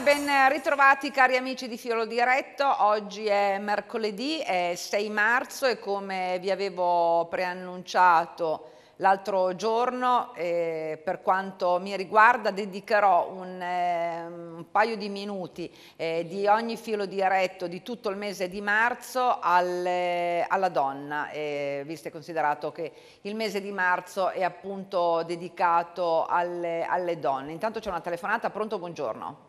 e ben ritrovati cari amici di Filo Diretto. Oggi è mercoledì, è 6 marzo e come vi avevo preannunciato l'altro giorno, per quanto mi riguarda dedicherò un paio di minuti di ogni filo diretto di tutto il mese di marzo alla donna, visto e considerato che il mese di marzo è appunto dedicato alle donne. Intanto c'è una telefonata, pronto? Buongiorno.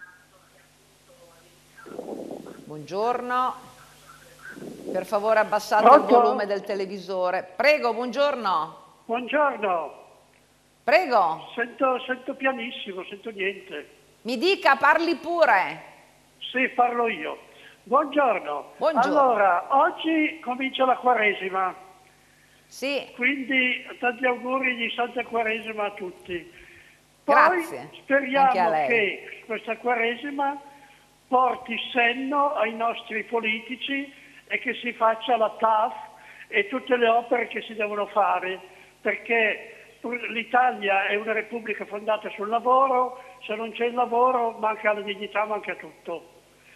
Buongiorno, per favore abbassate il volume del televisore. Prego, buongiorno. Buongiorno, Prego. sento pianissimo, sento niente. Mi dica, parli pure. Sì, parlo io. Buongiorno. Buongiorno. Allora, oggi comincia la Quaresima. Sì. Quindi tanti auguri di Santa Quaresima a tutti. Poi Grazie. speriamo Anche a lei. che questa Quaresima porti senno ai nostri politici e che si faccia la TAF e tutte le opere che si devono fare, perché l'Italia è una repubblica fondata sul lavoro, se non c'è il lavoro manca la dignità, manca tutto.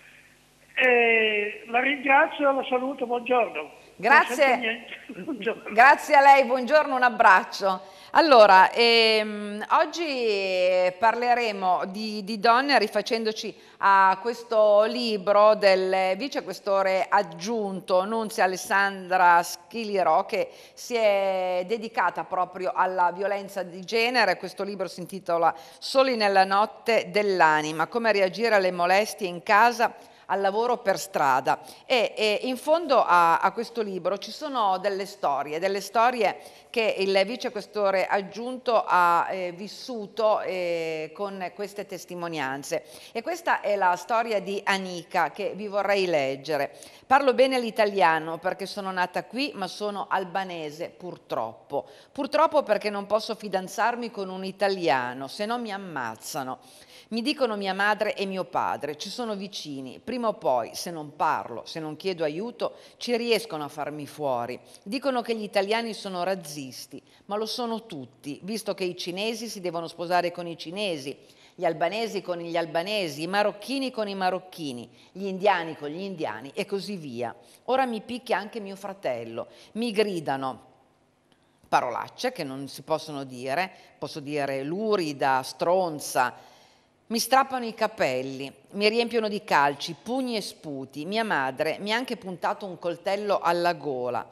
La ringrazio, la saluto, buongiorno. Grazie. Buongiorno. Grazie a lei, buongiorno, un abbraccio. Allora, oggi parleremo di donne rifacendoci a questo libro del vicequestore aggiunto Nunzia Alessandra Schiliro, che si è dedicata proprio alla violenza di genere. Questo libro si intitola Soli nella notte dell'anima, come reagire alle molestie in casa, al lavoro, per strada. E in fondo a questo libro ci sono delle storie che il vicequestore aggiunto ha vissuto con queste testimonianze. E questa è la storia di Anika che vi vorrei leggere. Parlo bene l'italiano perché sono nata qui, ma sono albanese purtroppo. Purtroppo perché non posso fidanzarmi con un italiano, se no mi ammazzano. Mi dicono mia madre e mio padre, ci sono vicini, prima o poi, se non parlo, se non chiedo aiuto, ci riescono a farmi fuori. Dicono che gli italiani sono razzisti, ma lo sono tutti, visto che i cinesi si devono sposare con i cinesi, gli albanesi con gli albanesi, i marocchini con i marocchini, gli indiani con gli indiani e così via. Ora mi picchia anche mio fratello, mi gridano parolacce che non si possono dire, posso dire lurida, stronza. Mi strappano i capelli, mi riempiono di calci, pugni e sputi. Mia madre mi ha anche puntato un coltello alla gola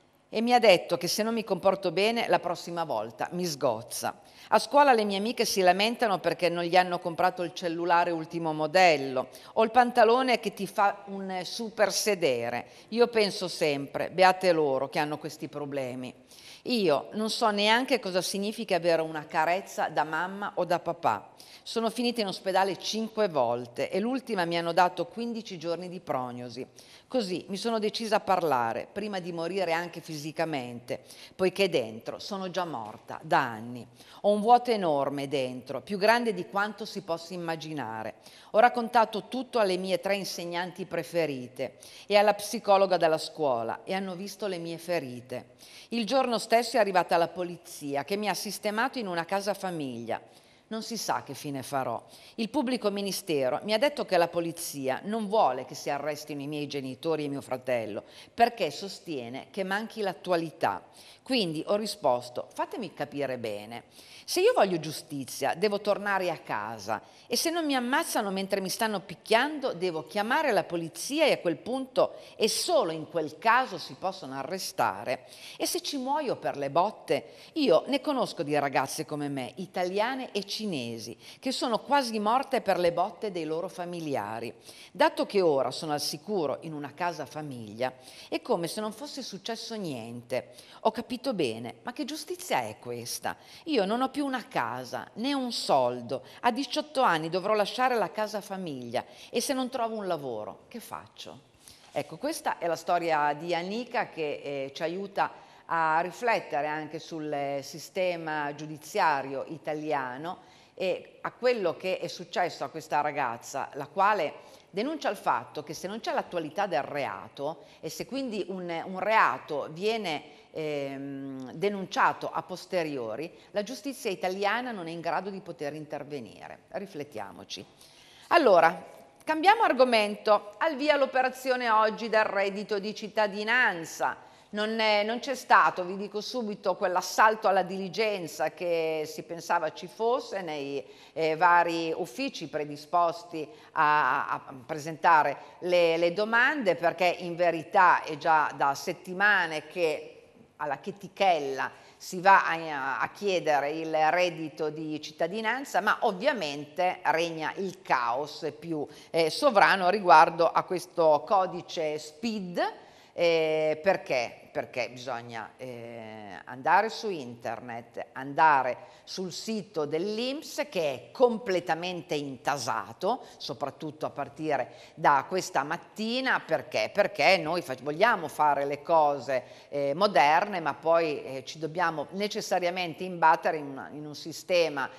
e mi ha detto che se non mi comporto bene la prossima volta mi sgozza. A scuola le mie amiche si lamentano perché non gli hanno comprato il cellulare ultimo modello o il pantalone che ti fa un super sedere. Io penso sempre, beate loro che hanno questi problemi. Io non so neanche cosa significa avere una carezza da mamma o da papà. Sono finita in ospedale 5 volte e l'ultima mi hanno dato 15 giorni di prognosi. Così mi sono decisa a parlare, prima di morire anche fisicamente, poiché dentro sono già morta da anni. Ho un vuoto enorme dentro, più grande di quanto si possa immaginare. Ho raccontato tutto alle mie 3 insegnanti preferite e alla psicologa della scuola e hanno visto le mie ferite. Il giorno stesso è arrivata la polizia che mi ha sistemato in una casa famiglia. Non si sa che fine farò. Il pubblico ministero mi ha detto che la polizia non vuole che si arrestino i miei genitori e mio fratello perché sostiene che manchi l'attualità. Quindi ho risposto, fatemi capire bene. Se io voglio giustizia, devo tornare a casa e se non mi ammazzano mentre mi stanno picchiando, devo chiamare la polizia e a quel punto e solo in quel caso si possono arrestare. E se ci muoio per le botte, io ne conosco di ragazze come me, italiane e cinesi, che sono quasi morte per le botte dei loro familiari. Dato che ora sono al sicuro in una casa famiglia, è come se non fosse successo niente. Ho capito bene, ma che giustizia è questa? Io non ho più una casa, né un soldo. A 18 anni dovrò lasciare la casa famiglia e se non trovo un lavoro, che faccio? Ecco, questa è la storia di Anika che ci aiuta a riflettere anche sul sistema giudiziario italiano e a quello che è successo a questa ragazza, la quale denuncia il fatto che se non c'è l'attualità del reato e se quindi un reato viene denunciato a posteriori, la giustizia italiana non è in grado di poter intervenire. Riflettiamoci. Allora, cambiamo argomento. Al via l'operazione oggi del reddito di cittadinanza. Non c'è stato, vi dico subito, quell'assalto alla diligenza che si pensava ci fosse nei vari uffici predisposti a presentare le domande, perché in verità è già da settimane che alla chetichella si va a chiedere il reddito di cittadinanza, ma ovviamente regna il caos più sovrano riguardo a questo codice SPID. Perché? Perché bisogna andare su internet, andare sul sito dell'INPS, che è completamente intasato, soprattutto a partire da questa mattina. Perché? Perché noi vogliamo fare le cose moderne, ma poi ci dobbiamo necessariamente imbattere in un sistema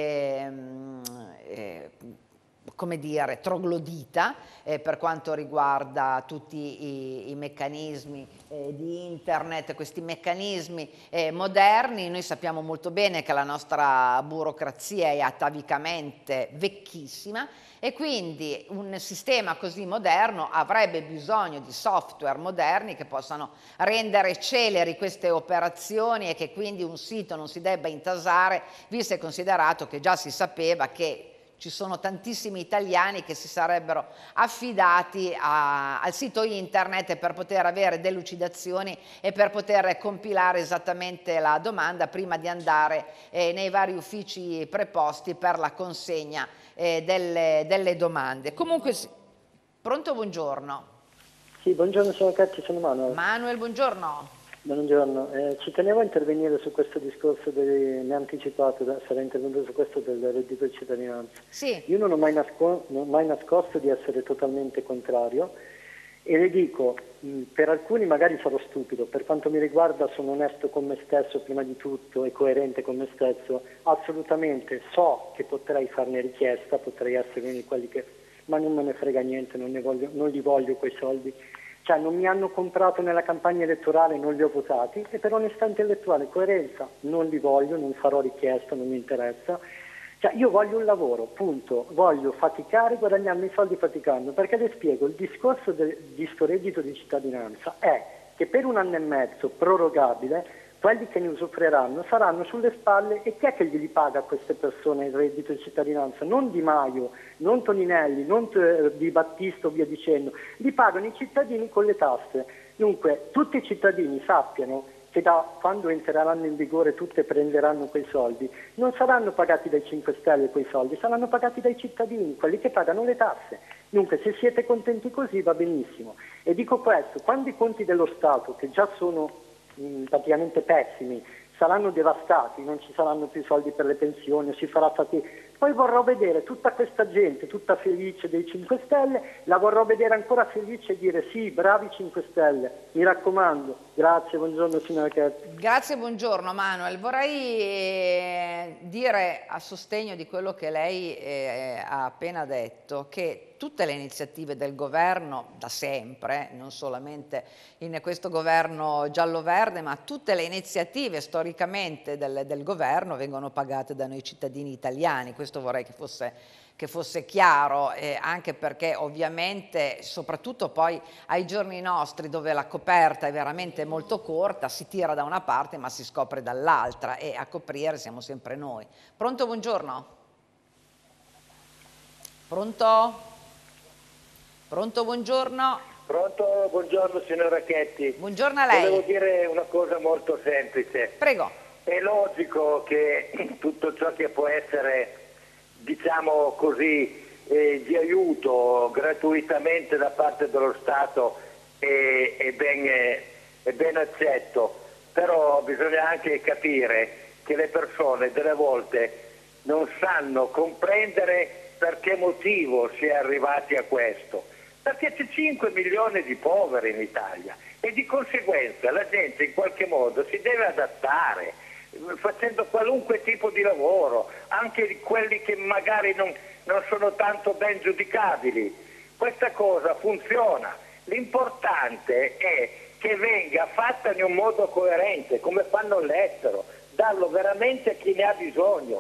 come dire, troglodita per quanto riguarda tutti i meccanismi di internet, questi meccanismi moderni. Noi sappiamo molto bene che la nostra burocrazia è atavicamente vecchissima, e quindi un sistema così moderno avrebbe bisogno di software moderni che possano rendere celeri queste operazioni, e che quindi un sito non si debba intasare, visto e considerato che già si sapeva che ci sono tantissimi italiani che si sarebbero affidati al sito internet per poter avere delucidazioni e per poter compilare esattamente la domanda prima di andare nei vari uffici preposti per la consegna delle domande. Comunque, pronto, buongiorno. Sì, buongiorno signor Cacci, sono Manuel. Manuel, buongiorno. Buongiorno, ci tenevo a intervenire su questo discorso, ne ha anticipato, sarà intervenuto su questo del reddito di cittadinanza. Sì. Io non ho mai nascosto di essere totalmente contrario, e le dico, per alcuni magari sarò stupido, per quanto mi riguarda sono onesto con me stesso prima di tutto e coerente con me stesso, assolutamente so che potrei farne richiesta, potrei essere uno di quelli che, ma non me ne frega niente, non li voglio quei soldi. Cioè non mi hanno comprato nella campagna elettorale, non li ho votati, e per onestà intellettuale, coerenza, non li voglio, non farò richiesta, non mi interessa. Cioè io voglio un lavoro, punto, voglio faticare, guadagnarmi i soldi faticando, perché le spiego, il discorso di sto reddito di cittadinanza è che per 1 anno e mezzo prorogabile, quelli che ne usufruiranno saranno sulle spalle, e chi è che glieli paga a queste persone il reddito di cittadinanza? Non Di Maio, non Toninelli, non Di Battista o via dicendo, li pagano i cittadini con le tasse. Dunque tutti i cittadini sappiano che da quando entreranno in vigore tutte prenderanno quei soldi, non saranno pagati dai 5 Stelle quei soldi, saranno pagati dai cittadini, quelli che pagano le tasse. Dunque se siete contenti così va benissimo. E dico questo, quando i conti dello Stato, che già sono praticamente pessimi, saranno devastati, non ci saranno più soldi per le pensioni, si farà fatica, poi vorrò vedere tutta questa gente, tutta felice dei 5 Stelle, la vorrò vedere ancora felice e dire sì, bravi 5 Stelle, mi raccomando. Grazie, buongiorno signora Chetti. Grazie, buongiorno Manuel. Vorrei dire a sostegno di quello che lei ha appena detto, che tutte le iniziative del governo da sempre, non solamente in questo governo giallo-verde, ma tutte le iniziative storicamente del governo vengono pagate da noi cittadini italiani. Questo vorrei che fosse chiaro, anche perché ovviamente, soprattutto poi ai giorni nostri, dove la coperta è veramente molto corta, si tira da una parte ma si scopre dall'altra, e a coprire siamo sempre noi. Pronto, buongiorno? Pronto? Pronto, buongiorno? Pronto, buongiorno signora Chetti. Buongiorno a lei. Volevo dire una cosa molto semplice. Prego. È logico che tutto ciò che può essere, diciamo così, di aiuto gratuitamente da parte dello Stato è ben accetto, però bisogna anche capire che le persone delle volte non sanno comprendere per che motivo si è arrivati a questo. Perché c'è 5 milioni di poveri in Italia e di conseguenza la gente in qualche modo si deve adattare, facendo qualunque tipo di lavoro, anche di quelli che magari non sono tanto ben giudicabili. Questa cosa funziona. L'importante è che venga fatta in un modo coerente, come fanno all'estero, darlo veramente a chi ne ha bisogno.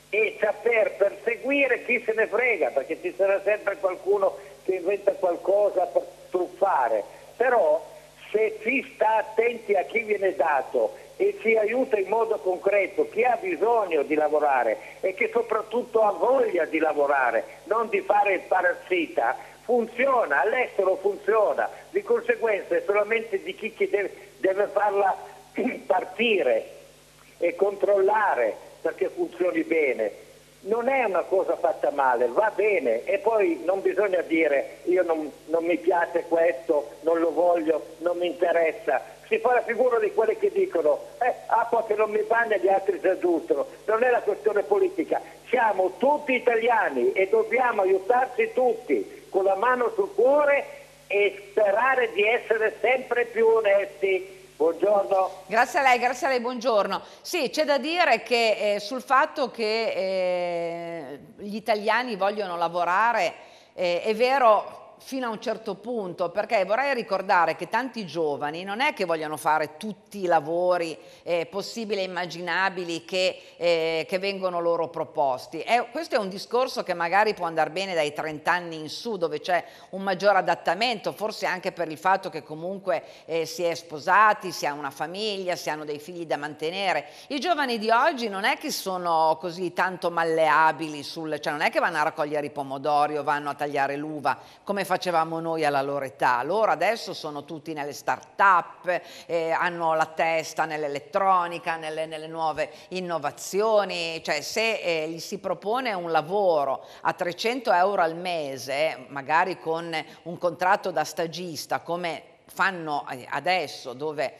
e saper perseguire chi se ne frega, perché ci sarà sempre qualcuno che inventa qualcosa per truffare, però se si sta attenti a chi viene dato e si aiuta in modo concreto chi ha bisogno di lavorare e che soprattutto ha voglia di lavorare, non di fare il parassita, funziona, all'estero funziona, di conseguenza è solamente di chi deve farla partire e controllare perché funzioni bene. Non è una cosa fatta male, va bene, e poi non bisogna dire io non mi piace questo, non lo voglio, non mi interessa. Si fa la figura di quelli che dicono acqua che non mi bagna gli altri si aggiustano. Non è la questione politica, siamo tutti italiani e dobbiamo aiutarci tutti con la mano sul cuore e sperare di essere sempre più onesti. Buongiorno. Grazie a lei, buongiorno. Sì, c'è da dire che sul fatto che gli italiani vogliono lavorare, è vero fino a un certo punto, perché vorrei ricordare che tanti giovani non è che vogliono fare tutti i lavori possibili e immaginabili che vengono loro proposti. Questo è un discorso che magari può andare bene dai 30 anni in su, dove c'è un maggior adattamento, forse anche per il fatto che comunque si è sposati, si ha una famiglia, si hanno dei figli da mantenere. I giovani di oggi non è che sono così tanto malleabili, cioè non è che vanno a raccogliere i pomodori o vanno a tagliare l'uva come facevamo noi alla loro età. Loro adesso sono tutti nelle start-up, hanno la testa nell'elettronica, nelle nuove innovazioni, cioè se gli si propone un lavoro a 300 euro al mese, magari con un contratto da stagista come fanno adesso, dove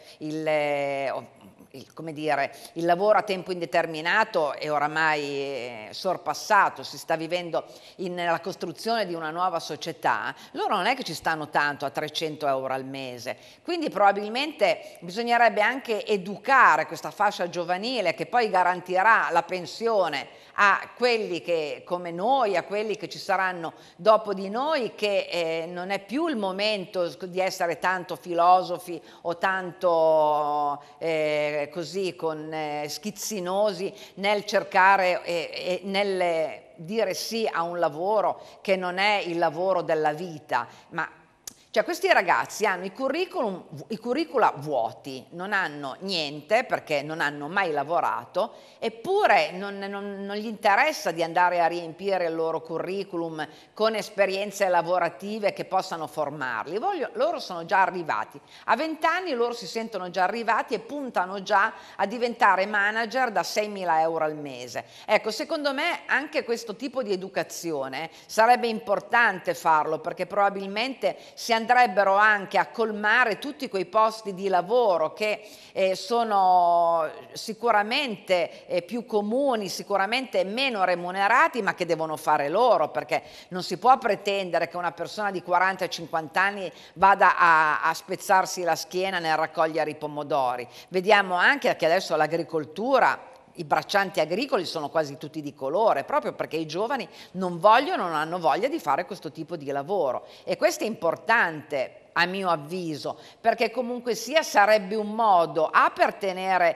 come dire, il lavoro a tempo indeterminato è oramai sorpassato, si sta vivendo nella costruzione di una nuova società, loro non è che ci stanno tanto a 300 euro al mese, quindi probabilmente bisognerebbe anche educare questa fascia giovanile che poi garantirà la pensione a quelli che come noi, a quelli che ci saranno dopo di noi, che non è più il momento di essere tanto filosofi o tanto così schizzinosi nel cercare e nel dire sì a un lavoro che non è il lavoro della vita, ma cioè questi ragazzi hanno i curricula vuoti, non hanno niente perché non hanno mai lavorato, eppure non gli interessa di andare a riempire il loro curriculum con esperienze lavorative che possano formarli. Loro sono già arrivati. A 20 anni loro si sentono già arrivati e puntano già a diventare manager da 6.000 euro al mese. Ecco, secondo me anche questo tipo di educazione sarebbe importante farlo, perché probabilmente si andrebbero anche a colmare tutti quei posti di lavoro che sono sicuramente più comuni, sicuramente meno remunerati, ma che devono fare loro, perché non si può pretendere che una persona di 40-50 anni vada a spezzarsi la schiena nel raccogliere i pomodori. Vediamo anche che adesso l'agricoltura, i braccianti agricoli sono quasi tutti di colore, proprio perché i giovani non hanno voglia di fare questo tipo di lavoro, e questo è importante a mio avviso, perché comunque sia sarebbe un modo per tenere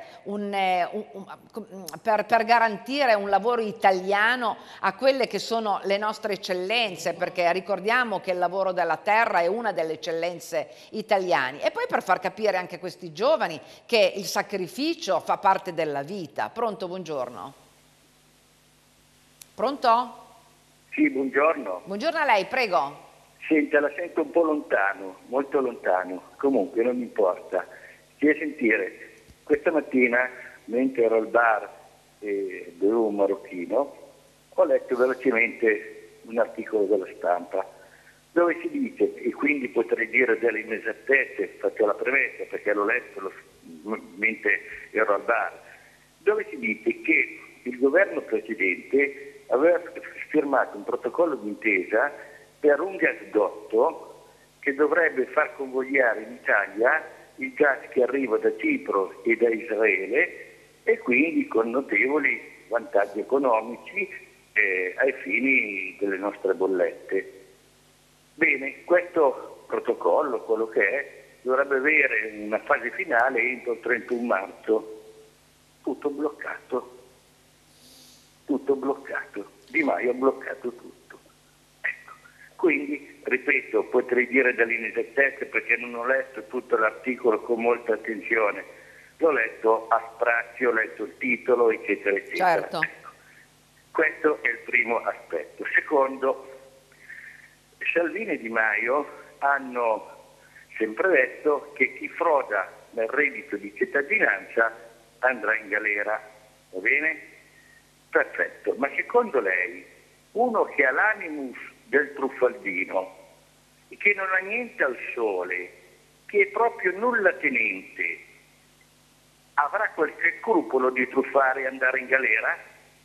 per garantire un lavoro italiano a quelle che sono le nostre eccellenze, perché ricordiamo che il lavoro della terra è una delle eccellenze italiane, e poi per far capire anche a questi giovani che il sacrificio fa parte della vita. Pronto, buongiorno. Pronto? Sì, buongiorno. Buongiorno a lei, prego. Senta, la sento un po' lontano, molto lontano, comunque non mi importa. Stia a sentire, questa mattina, mentre ero al bar e bevevo un marocchino, ho letto velocemente un articolo della Stampa dove si dice, e quindi potrei dire delle inesattezze, faccio la premessa perché l'ho letto mentre ero al bar, dove si dice che il governo precedente aveva firmato un protocollo d'intesa per un gasdotto che dovrebbe far convogliare in Italia il gas che arriva da Cipro e da Israele, e quindi con notevoli vantaggi economici ai fini delle nostre bollette. Bene, questo protocollo, quello che è, dovrebbe avere una fase finale entro il 31 marzo. Tutto bloccato. tutto bloccato. Di Maio ha bloccato tutto. Ecco. Quindi, ripeto, potrei dire dall'inesattezza perché non ho letto tutto l'articolo con molta attenzione, l'ho letto a sprazio, ho letto il titolo, eccetera, eccetera. Certo. Ecco. Questo è il primo aspetto. Secondo, Salvini e Di Maio hanno sempre detto che chi froda nel reddito di cittadinanza andrà in galera, va bene? Perfetto, ma secondo lei uno che ha l'animus del truffaldino e che non ha niente al sole, che è proprio nulla tenente, avrà qualche scrupolo di truffare e andare in galera?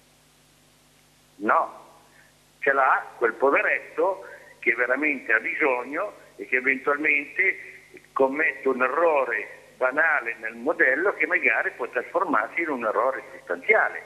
No, ce l'ha quel poveretto che veramente ha bisogno e che eventualmente commette un errore banale nel modello che magari può trasformarsi in un errore sostanziale.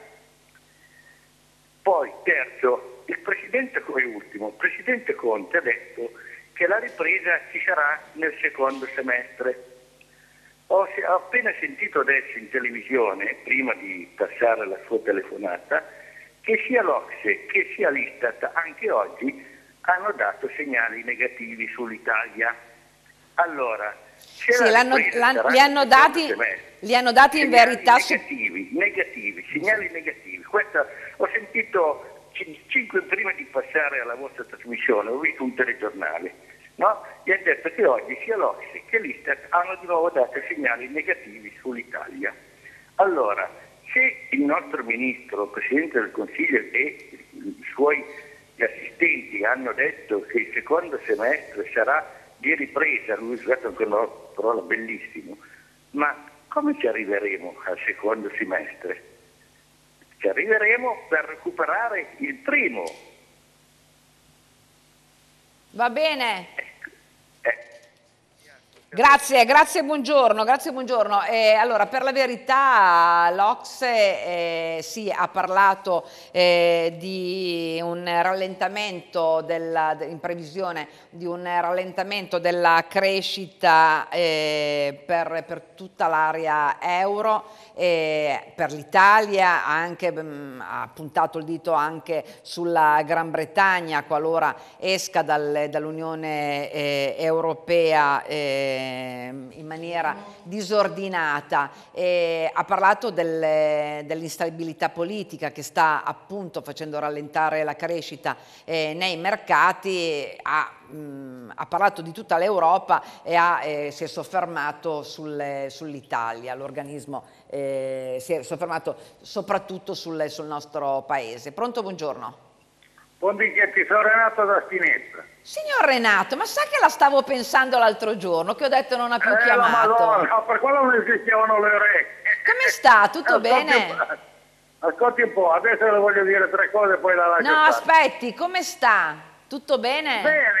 Poi, terzo, il presidente Conte ha detto che la ripresa ci sarà nel secondo semestre. Ho appena sentito adesso in televisione, prima di passare la sua telefonata, che sia l'Ocse che sia l'Istat anche oggi hanno dato segnali negativi sull'Italia. Allora, sì, li hanno dati in verità negativi, segnali negativi. Questa, ho sentito 5 prima di passare alla vostra trasmissione, ho visto un telegiornale, no? E ha detto che oggi sia l'Ocse che l'Istat hanno di nuovo dato segnali negativi sull'Italia. Allora, se il nostro ministro, Presidente del Consiglio e i suoi assistenti hanno detto che il secondo semestre sarà di ripresa, lui ha usato anche una parola bellissima, ma come ci arriveremo al secondo semestre? Ci arriveremo per recuperare il primo. Va bene. Grazie, buongiorno. Allora, per la verità l'Ocse sì, ha parlato di un rallentamento in previsione di un rallentamento della crescita per tutta l'area euro, per l'Italia, ha puntato il dito anche sulla Gran Bretagna qualora esca dall'Unione Europea in maniera disordinata. Ha parlato dell'instabilità politica che sta appunto facendo rallentare la crescita nei mercati, ha parlato di tutta l'Europa e si è soffermato sull'Italia. L'organismo si è soffermato soprattutto sul nostro paese. Pronto, buongiorno. Buongiorno, sono Renato da Spinetta. Signor Renato, ma sa che la stavo pensando l'altro giorno, che ho detto non ha più chiamato. Madonna, per quello non esistevano le orecchie. Come sta? Tutto bene? Ascolti un po', adesso le voglio dire 3 cose e poi la lascio. No, aspetti, come sta? Tutto bene?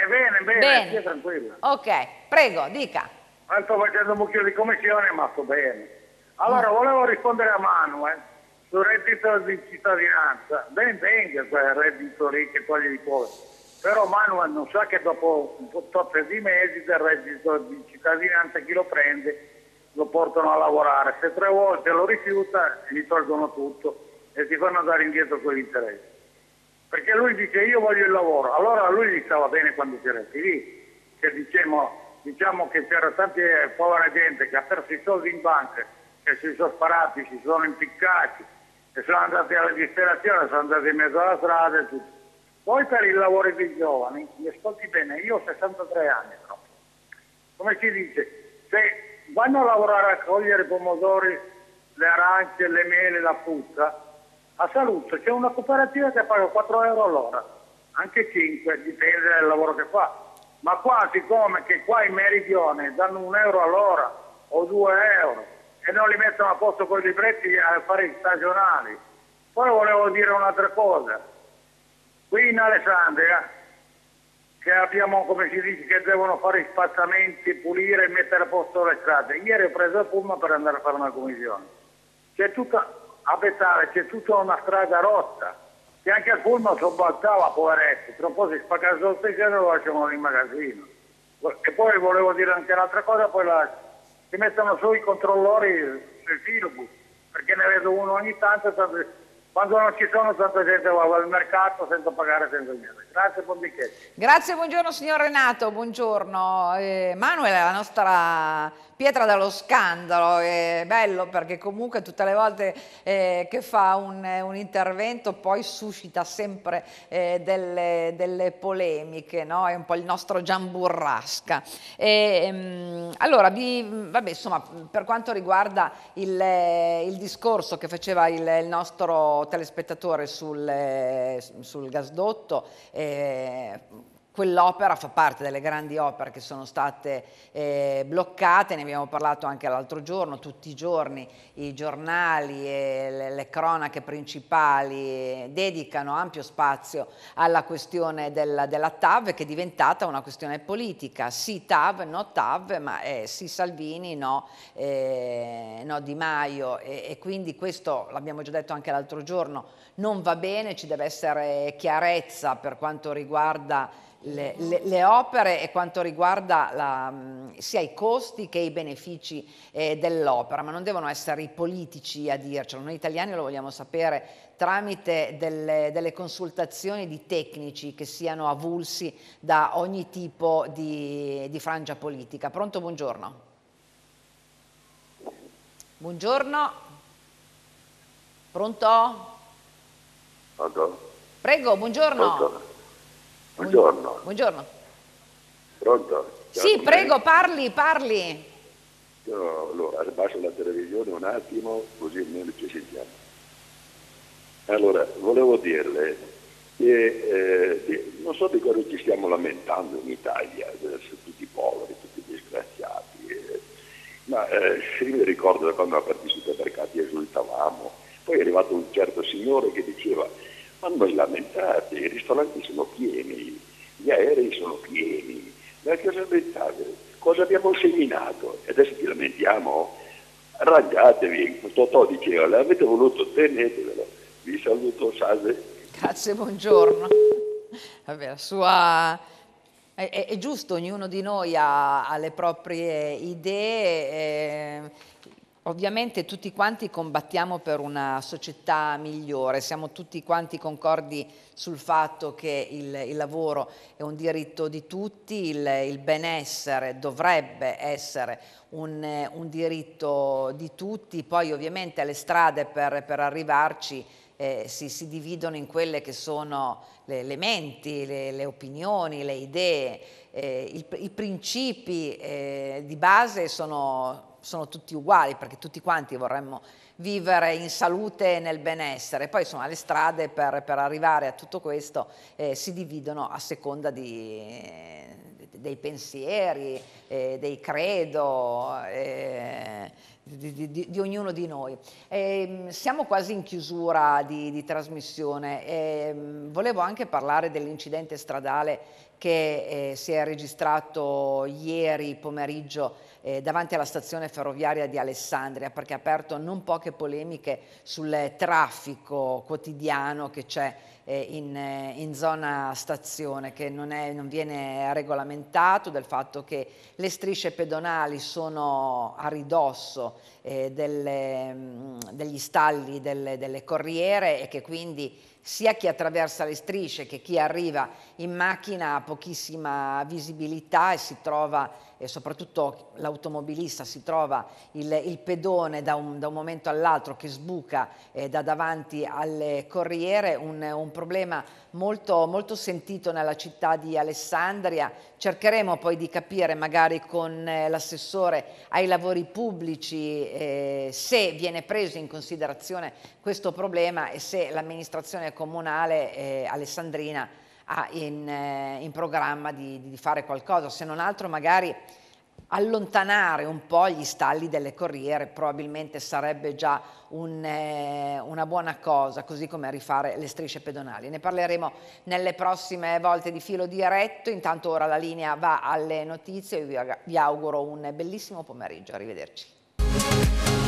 Bene, stia tranquilla. Ok, prego, dica. Sto facendo un mucchio di commissione, ma sto bene. Allora, volevo rispondere a Manuel sul reddito di cittadinanza. Ben venga quel reddito lì che toglie i poveri. Però Manuel non sa che dopo un po' di mesi del reddito di cittadinanza chi lo prende lo portano a lavorare. Se 3 volte lo rifiuta gli tolgono tutto e ti fanno andare indietro con gli interessi. Perché lui dice io voglio il lavoro. Allora a lui gli stava bene quando c'era il PD, che diciamo che c'era tanta povera gente che ha perso i soldi in banca, che si sono sparati, si sono impiccati, che sono andati alla disperazione, sono andati in mezzo alla strada e tutto. Poi per il lavoro dei giovani, mi ascolti bene, io ho 63 anni, no? Come si dice, se vanno a lavorare a cogliere i pomodori, le arance, le mele, la frutta, a Saluzzo c'è una cooperativa che paga 4 euro all'ora, anche 5, dipende dal lavoro che fa. Ma qua, siccome che qua in Meridione danno 1 euro all'ora o 2 euro e non li mettono a posto con i libretti a fare stagionali. Poi volevo dire un'altra cosa. Qui in Alessandria, che abbiamo, come si dice, che devono fare i spazzamenti, pulire e mettere a posto le strade. Ieri ho preso il pullman per andare a fare una commissione. C'è tutta, a Bettale, c'è tutta una strada rotta, che anche il pullman sobbalzava, poveretto. Tra un po' si spacca sul stecchino e lo lasciamo in magazzino. E poi volevo dire anche un'altra cosa, poi si mettono su i controllori sui filobus, perché ne vedo uno ogni tanto Quando non ci sono tanta gente va al mercato senza pagare, senza niente. Grazie Pombichetti. Grazie, buongiorno signor Renato, buongiorno. Manuel è la nostra pietra dallo scandalo, è bello perché comunque tutte le volte che fa un intervento poi suscita sempre delle polemiche, no? È un po' il nostro Gian Burrasca. Allora, vabbè, insomma, per quanto riguarda il discorso che faceva il nostro telespettatore sul gasdotto, quell'opera fa parte delle grandi opere che sono state bloccate, ne abbiamo parlato anche l'altro giorno, tutti i giorni i giornali e le cronache principali dedicano ampio spazio alla questione della TAV, che è diventata una questione politica, sì TAV, no TAV, ma sì Salvini, no Di Maio, e quindi questo l'abbiamo già detto anche l'altro giorno, non va bene, ci deve essere chiarezza per quanto riguarda le opere e quanto riguarda sia i costi che i benefici dell'opera, ma non devono essere i politici a dircelo, noi italiani lo vogliamo sapere tramite delle consultazioni di tecnici che siano avulsi da ogni tipo di frangia politica. Pronto, buongiorno. Buongiorno. Pronto? Pronto? Prego, buongiorno. Pronto? Buongiorno. Buongiorno. Pronto? Ciao, Sì, prego, parli. Io allora abbasso la televisione un attimo, così almeno ci sentiamo. Allora, volevo dirle che non so di cosa ci stiamo lamentando in Italia, su tutti i poveri, tutti i disgraziati, ma io mi ricordo da quando partito i supermercati esultavamo, poi è arrivato un certo signore che diceva: ma non lamentate, i ristoranti sono pieni, gli aerei sono pieni, ma cosa lamentate? Cosa abbiamo seminato? E adesso ci lamentiamo? Arrangiatevi, Totò diceva, l'avete voluto, tenetevelo. Vi saluto, salve. Grazie, buongiorno. Vabbè, la sua... È giusto, ognuno di noi ha le proprie idee. Ovviamente tutti quanti combattiamo per una società migliore, siamo tutti quanti concordi sul fatto che il lavoro è un diritto di tutti, il benessere dovrebbe essere un diritto di tutti, poi ovviamente le strade per arrivarci si dividono in quelle che sono le menti, le opinioni, le idee, i principi di base sono tutti uguali, perché tutti quanti vorremmo vivere in salute e nel benessere. Poi insomma le strade per arrivare a tutto questo si dividono a seconda dei pensieri, dei credo, di ognuno di noi. Siamo quasi in chiusura di trasmissione. Volevo anche parlare dell'incidente stradale che si è registrato ieri pomeriggio davanti alla stazione ferroviaria di Alessandria, perché ha aperto non poche polemiche sul traffico quotidiano che c'è in zona stazione, che non viene regolamentato, del fatto che le strisce pedonali sono a ridosso degli stalli delle corriere e che quindi sia chi attraversa le strisce che chi arriva in macchina ha pochissima visibilità e si trova, e soprattutto l'automobilista, si trova il pedone da un momento all'altro che sbuca da davanti alle corriere, un problema molto, molto sentito nella città di Alessandria. Cercheremo poi di capire magari con l'assessore ai lavori pubblici se viene preso in considerazione questo problema e se l'amministrazione comunale alessandrina ha in programma di fare qualcosa, se non altro magari allontanare un po' gli stalli delle corriere, probabilmente sarebbe già una buona cosa, così come rifare le strisce pedonali. Ne parleremo nelle prossime volte di Filo Diretto. Intanto ora la linea va alle notizie, vi auguro un bellissimo pomeriggio, arrivederci.